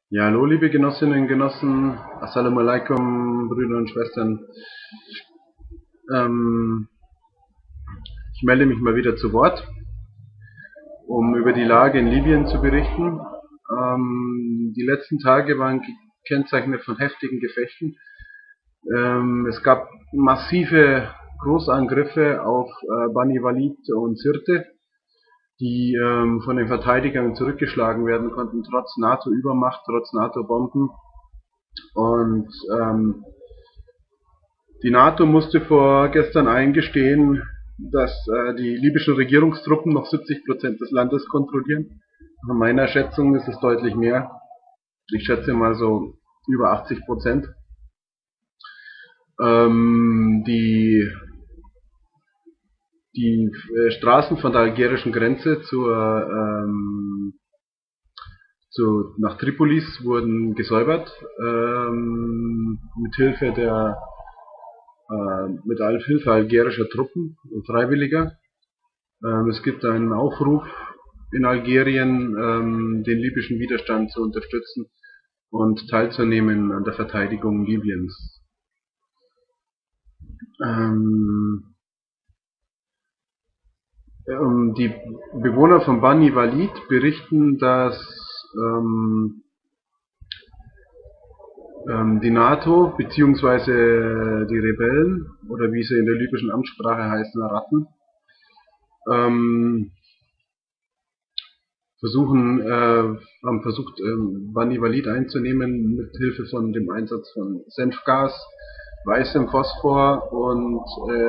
Ja, hallo liebe Genossinnen und Genossen, Assalamu alaikum, Brüder und Schwestern. Ähm, Ich melde mich mal wieder zu Wort, um über die Lage in Libyen zu berichten. Die letzten Tage waren gekennzeichnet von heftigen Gefechten. Es gab massive Großangriffe auf Bani Walid und Sirte, die von den Verteidigern zurückgeschlagen werden konnten, trotz NATO-Übermacht, trotz NATO-Bomben. Und die NATO musste vorgestern eingestehen, dass die libyschen Regierungstruppen noch 70% des Landes kontrollieren. Nach meiner Schätzung ist es deutlich mehr. Ich schätze mal so über 80%. Die Straßen von der algerischen Grenze nach Tripolis wurden gesäubert mit Hilfe algerischer Truppen und Freiwilliger. Es gibt einen Aufruf in Algerien, den libyschen Widerstand zu unterstützen und teilzunehmen an der Verteidigung Libyens. Die Bewohner von Bani Walid berichten, dass die NATO bzw. die Rebellen, oder wie sie in der libyschen Amtssprache heißen, Ratten, haben versucht, Bani Walid einzunehmen mit Hilfe von dem Einsatz von Senfgas, weißem Phosphor und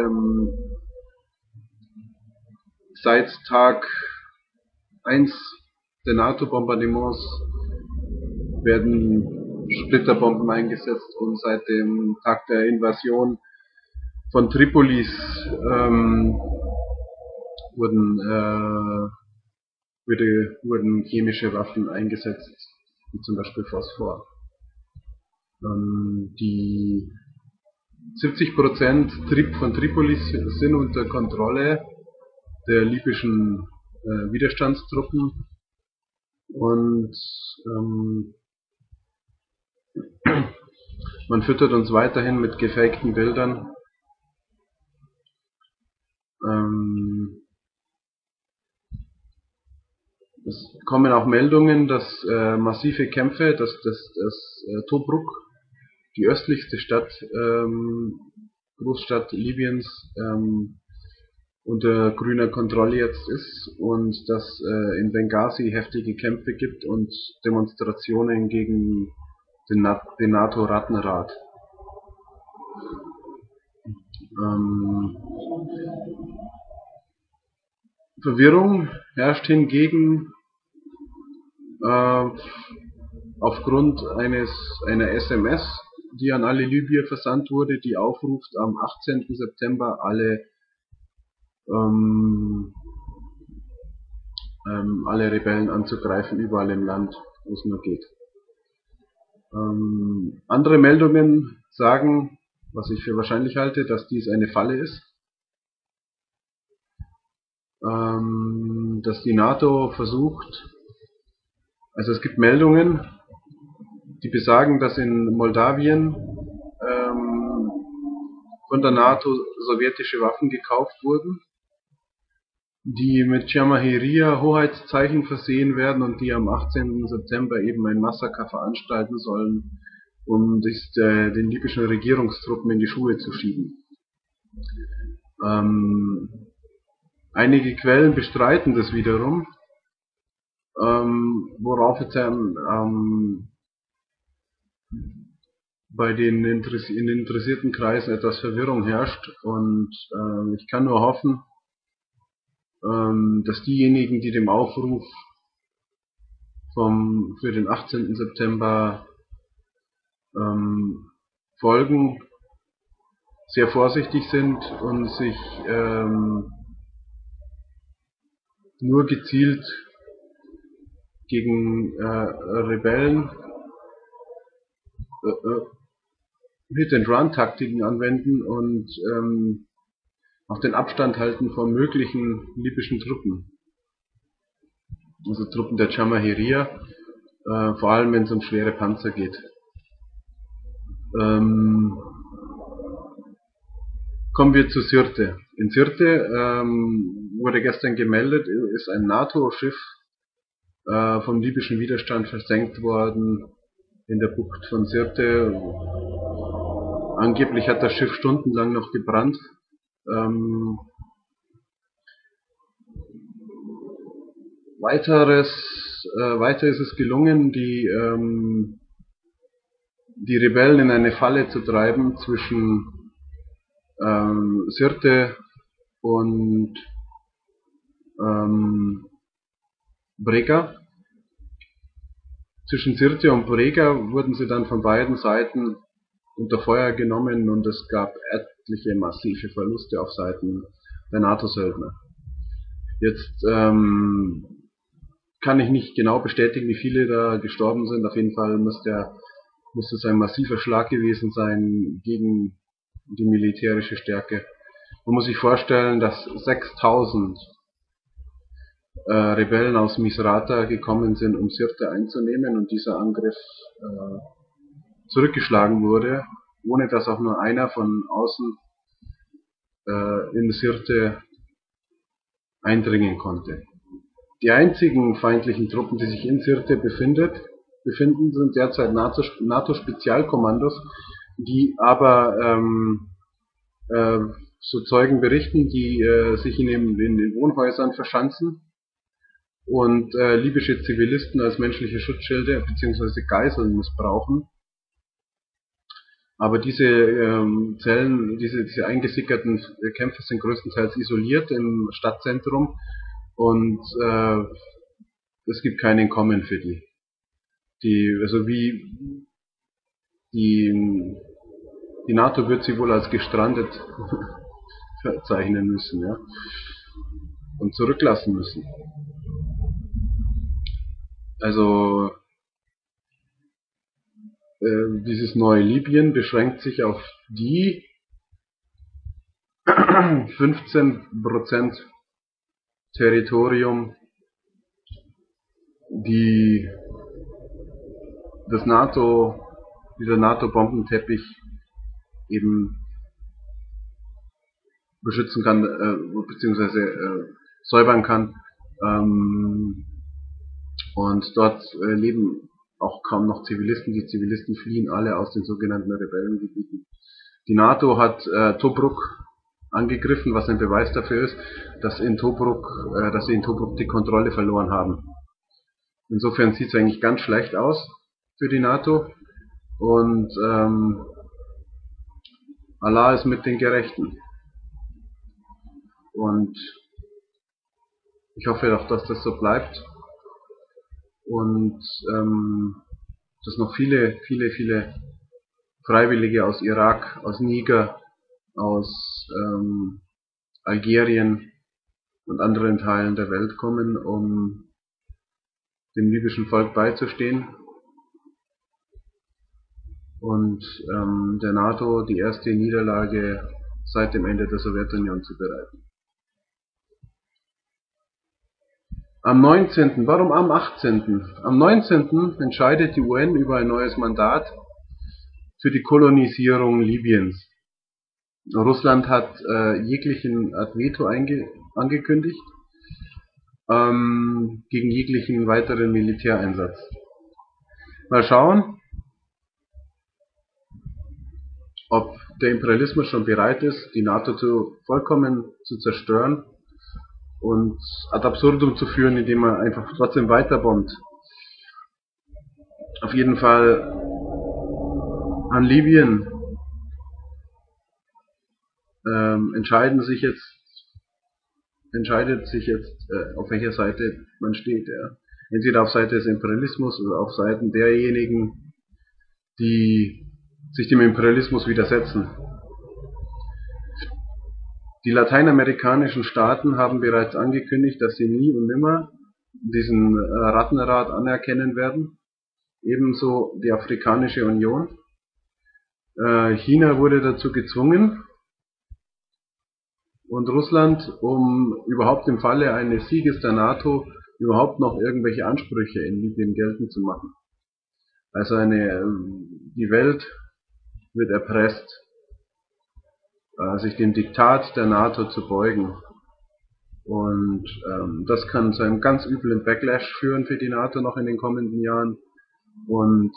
seit Tag 1 der NATO-Bombardements werden Splitterbomben eingesetzt und seit dem Tag der Invasion von Tripolis wurden chemische Waffen eingesetzt, wie zum Beispiel Phosphor. Die 70% von Tripolis sind unter Kontrolle der libyschen Widerstandstruppen und man füttert uns weiterhin mit gefakten Bildern. Es kommen auch Meldungen, dass massive Kämpfe, dass Tobruk, die östlichste Großstadt Libyens, unter grüner Kontrolle jetzt ist und dass in Benghazi heftige Kämpfe gibt und Demonstrationen gegen den NATO-Rattenrat. Verwirrung herrscht hingegen aufgrund einer SMS, die an alle Libyer versandt wurde, die aufruft, am 18. September alle Rebellen anzugreifen, überall im Land, wo es nur geht. Andere Meldungen sagen, was ich für wahrscheinlich halte, dass dies eine Falle ist, dass die NATO versucht, also es gibt Meldungen, die besagen, dass in Moldawien von der NATO sowjetische Waffen gekauft wurden, die mit Jamahiriya Hoheitszeichen versehen werden und die am 18. September eben ein Massaker veranstalten sollen, um sich den libyschen Regierungstruppen in die Schuhe zu schieben. Einige Quellen bestreiten das wiederum, worauf jetzt bei den in interessierten Kreisen etwas Verwirrung herrscht, und ich kann nur hoffen, dass diejenigen, die dem Aufruf für den 18. September folgen, sehr vorsichtig sind und sich nur gezielt gegen Rebellen Hit-and-Run-Taktiken anwenden und auch den Abstand halten von möglichen libyschen Truppen, also Truppen der Jamahiriya. vor allem wenn es um schwere Panzer geht. Kommen wir zu Sirte. In Sirte wurde gestern gemeldet, ist ein NATO-Schiff vom libyschen Widerstand versenkt worden in der Bucht von Sirte. Angeblich hat das Schiff stundenlang noch gebrannt. Weiter ist es gelungen, die Rebellen in eine Falle zu treiben zwischen Sirte und Brega. Zwischen Sirte und Brega wurden sie dann von beiden Seiten unter Feuer genommen und es gab etliche massive Verluste auf Seiten der NATO-Söldner. Jetzt kann ich nicht genau bestätigen, wie viele da gestorben sind. Auf jeden Fall muss es ein massiver Schlag gewesen sein gegen die militärische Stärke. Man muss sich vorstellen, dass 6000 Rebellen aus Misrata gekommen sind, um Sirte einzunehmen, und dieser Angriff zurückgeschlagen wurde, ohne dass auch nur einer von außen in Sirte eindringen konnte. Die einzigen feindlichen Truppen, die sich in Sirte befinden, sind derzeit NATO-Spezialkommandos, die aber, so Zeugen berichten, die sich in den Wohnhäusern verschanzen und libysche Zivilisten als menschliche Schutzschilde bzw. Geiseln missbrauchen. Aber diese Zellen, diese eingesickerten Kämpfer sind größtenteils isoliert im Stadtzentrum und es gibt kein Entkommen für die. Die NATO wird sie wohl als gestrandet verzeichnen müssen, ja, und zurücklassen müssen. Also dieses neue Libyen beschränkt sich auf die 15% Territorium, die dieser NATO-Bombenteppich eben beschützen kann, beziehungsweise säubern kann. Und dort leben auch kaum noch Zivilisten. Die Zivilisten fliehen alle aus den sogenannten Rebellengebieten. Die NATO hat Tobruk angegriffen, was ein Beweis dafür ist, dass sie in Tobruk die Kontrolle verloren haben. Insofern sieht es eigentlich ganz schlecht aus für die NATO, und Allah ist mit den Gerechten. Und ich hoffe doch, dass das so bleibt und dass noch viele Freiwillige aus Irak, aus Niger, aus Algerien und anderen Teilen der Welt kommen, um dem libyschen Volk beizustehen und der NATO die erste Niederlage seit dem Ende der Sowjetunion zu bereiten. Am 19., warum am 18.? Am 19. entscheidet die UN über ein neues Mandat für die Kolonisierung Libyens. Russland hat jeglichen Veto angekündigt gegen jeglichen weiteren Militäreinsatz. Mal schauen, ob der Imperialismus schon bereit ist, die NATO vollkommen zu zerstören und ad absurdum zu führen, indem er einfach trotzdem weiter bombt. Auf jeden Fall an Libyen entscheidet sich jetzt, auf welcher Seite man steht. Ja. Entweder auf Seite des Imperialismus oder auf Seiten derjenigen, die sich dem Imperialismus widersetzen. Die lateinamerikanischen Staaten haben bereits angekündigt, dass sie nie und nimmer diesen Rattenrat anerkennen werden. Ebenso die Afrikanische Union. China wurde dazu gezwungen. Und Russland, um überhaupt im Falle eines Sieges der NATO überhaupt noch irgendwelche Ansprüche in Libyen geltend zu machen. Also die Welt wird erpresst, sich dem Diktat der NATO zu beugen. Und das kann zu einem ganz üblen Backlash führen für die NATO noch in den kommenden Jahren. Und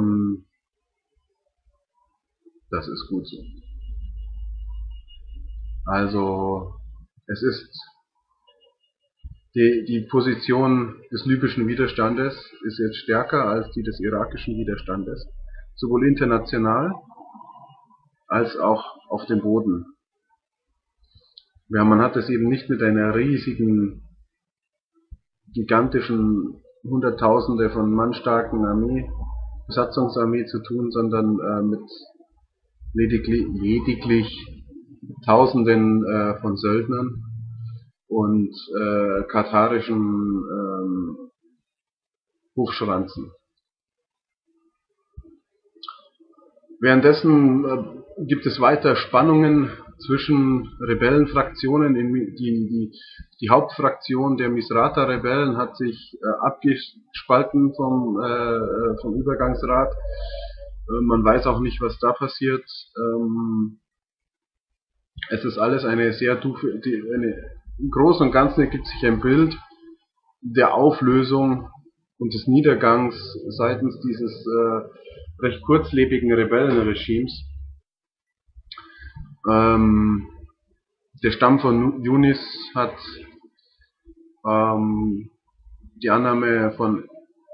das ist gut so. Also es ist die Position des libyschen Widerstandes ist jetzt stärker als die des irakischen Widerstandes, sowohl international als auch auf dem Boden. Ja, man hat es eben nicht mit einer riesigen, gigantischen, Hunderttausende von Mann starken Besatzungsarmee zu tun, sondern mit lediglich Tausenden von Söldnern und katarischen Hufschranzen. Währenddessen gibt es weiter Spannungen zwischen Rebellenfraktionen. Die Hauptfraktion der Misrata-Rebellen hat sich abgespalten vom Übergangsrat. Man weiß auch nicht, was da passiert. Es ist alles im Großen und Ganzen ergibt sich ein Bild der Auflösung und des Niedergangs seitens dieses recht kurzlebigen Rebellenregimes. Der Stamm von Yunis hat die Annahme von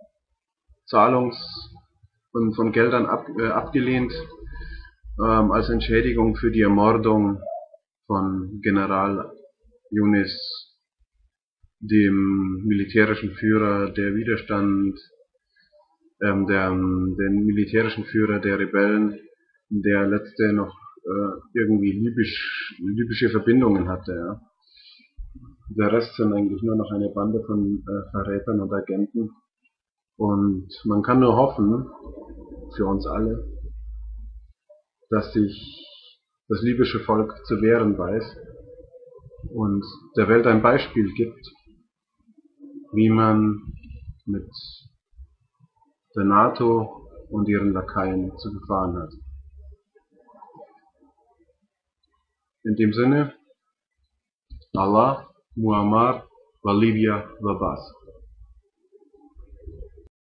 von Geldern abgelehnt als Entschädigung für die Ermordung von General Yunis, dem militärischen Führer der Widerstand, den militärischen Führer der Rebellen, der letzte noch irgendwie libysche Verbindungen hatte. Ja. Der Rest sind eigentlich nur noch eine Bande von Verrätern und Agenten. Und man kann nur hoffen, für uns alle, dass sich das libysche Volk zu wehren weiß und der Welt ein Beispiel gibt, wie man mit der NATO und ihren Lakaien zu verfahren hat. In dem Sinne, Allah, Muammar, wa Libya, wa Bas.